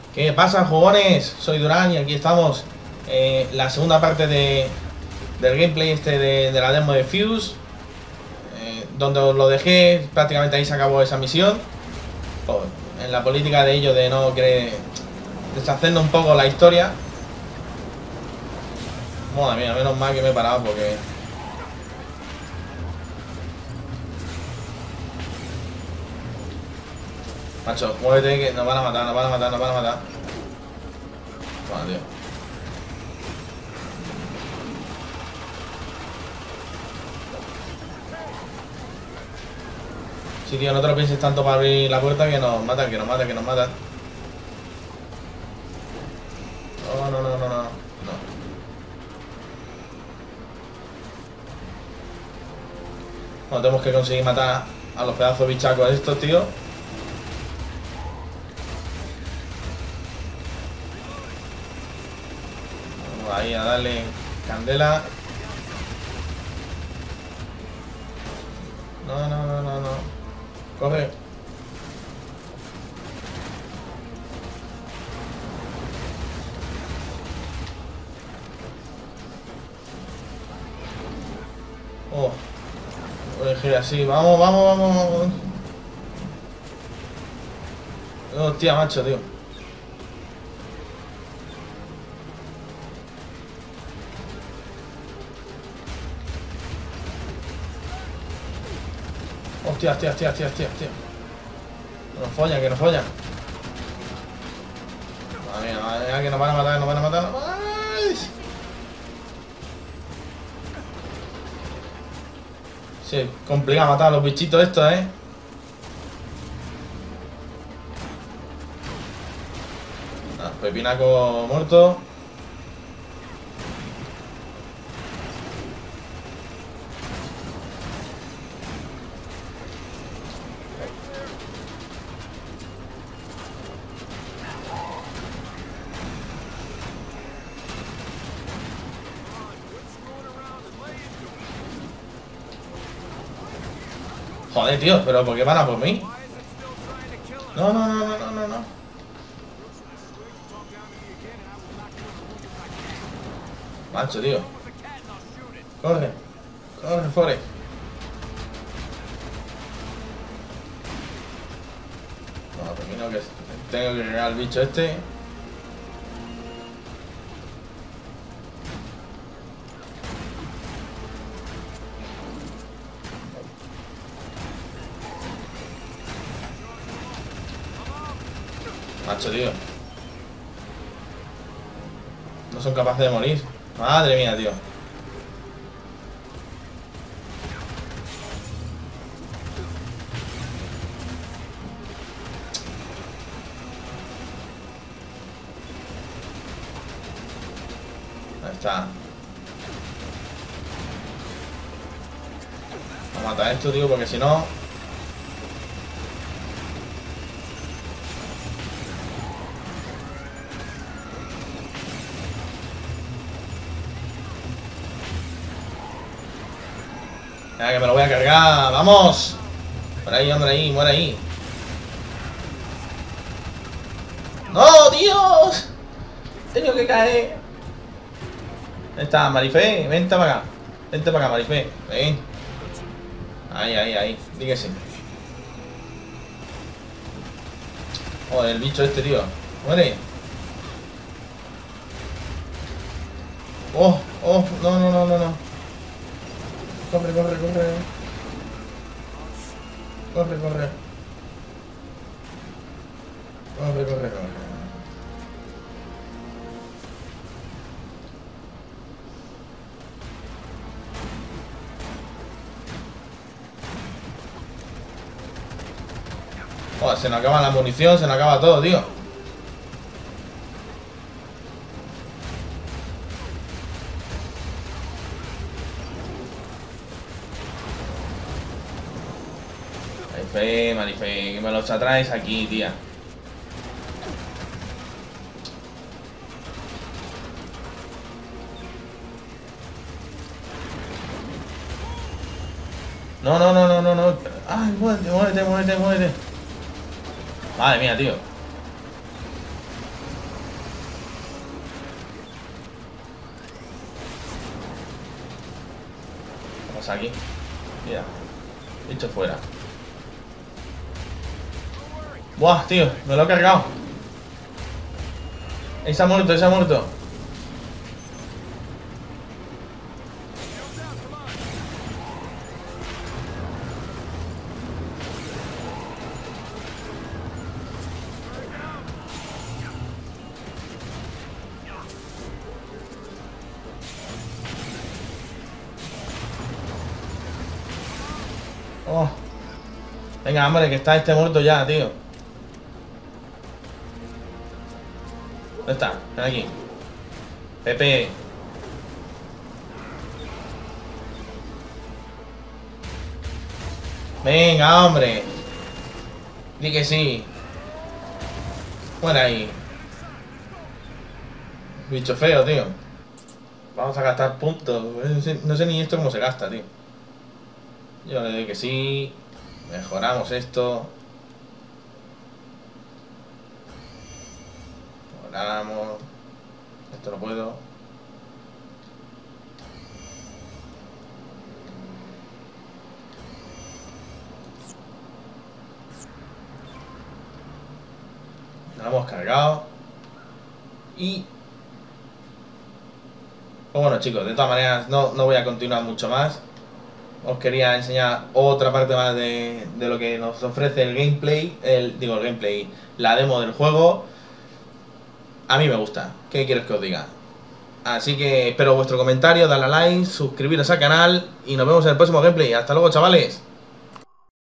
¿Qué pasa, jugones? Soy Durán y aquí estamos. La segunda parte del gameplay de la demo de Fuse. Donde os lo dejé, prácticamente ahí se acabó esa misión. En la política de ellos de no querer deshacernos un poco la historia. Madre mía, menos mal que me he parado porque... Macho, muévete que nos van a matar, nos van a matar, nos van a matar. Bueno, tío. Sí, tío, no te lo pienses tanto para abrir la puerta que nos matan, que nos matan, que nos matan. No, no, no, no, no. Bueno, tenemos que conseguir matar a los pedazos bichacos estos, tío. Vamos ahí a darle candela. No, no, no, no, no. Corre. Oh. Voy a elegir así. Vamos, vamos, vamos, vamos. Hostia, macho, tío. Hostia, hostia, hostia, hostia, hostia, hostia. Que nos follan, que nos follan. Madre mía, que nos van a matar, nos van a matar. ¡Ay! Sí, complica matar a los bichitos estos, Pepinaco muerto. Joder, tío, pero ¿por qué van a por mí? No, no, no, no, no, no, no. Macho, tío. Corre. Corre, Forest. No, termino que tengo que llegar al bicho este. Macho, tío. No son capaces de morir. Madre mía, tío. Ahí está. Vamos a matar esto, tío, porque si no... Venga, que me lo voy a cargar. ¡Vamos! Muere ahí, hombre, ahí, muere ahí. ¡No, Dios! He tenido que caer. Ahí está, Marifé, vente para acá. Vente para acá, Marifé. Ven. Ahí, ahí, ahí. Dígase. Joder, el bicho este, tío. Muere. Oh, oh, no, no, no, no, no. Corre, corre, corre. Corre, corre. Corre, corre, corre. Joder, se nos acaba la munición, se nos acaba todo, tío. Marifé, Marifé, que me los atraes aquí, tía. No, no, no, no, no, no. Ay, muévete, muévete, muévete, muévete. Madre mía, tío. pasa aquí? Mira. Dicho fuera. Buah, tío, me lo he cargado. Ese ha muerto, ese ha muerto. Oh. Venga, hombre, que está este muerto ya, tío. ¿Dónde está? Ven aquí. Pepe. Venga, hombre. Di que sí. Fuera ahí. Bicho feo, tío. Vamos a gastar puntos. No sé ni esto cómo se gasta, tío. Yo le doy que sí. Mejoramos esto. Mejoramos. Esto no puedo. Nos lo hemos cargado. Y... pues bueno, chicos, de todas maneras no voy a continuar mucho más. Os quería enseñar otra parte más de lo que nos ofrece el gameplay. El gameplay, la demo del juego. A mí me gusta. ¿Qué quieres que os diga? Así que espero vuestro comentario, darle a like, suscribiros al canal y nos vemos en el próximo gameplay. Hasta luego, chavales.